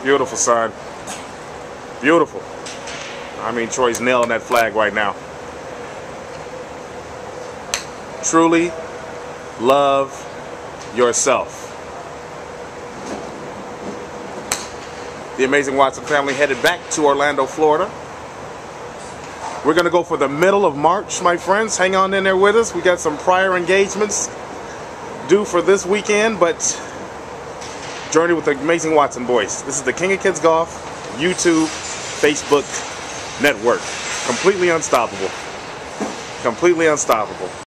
Beautiful, son. Beautiful. I mean, Troy's nailing that flag right now. Truly love yourself. The Amazing Watson family headed back to Orlando, Florida. We're going to go for the middle of March, my friends. Hang on in there with us. We got some prior engagements due for this weekend, but journey with the Amazing Watson boys. This is the King of Kids Golf YouTube, Facebook network. Completely unstoppable. Completely unstoppable.